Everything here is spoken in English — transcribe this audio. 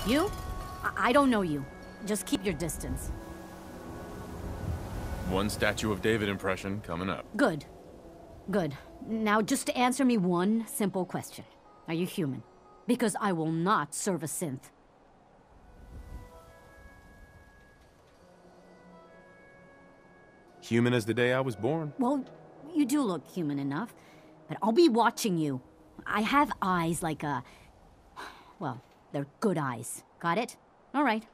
You? I don't know you. Just keep your distance. One Statue of David impression coming up. Good. Good. Now just answer me one simple question. Are you human? Because I will not serve a synth. Human as the day I was born. Well, you do look human enough, but I'll be watching you. I have eyes like a... Well, they're good eyes. Got it? All right.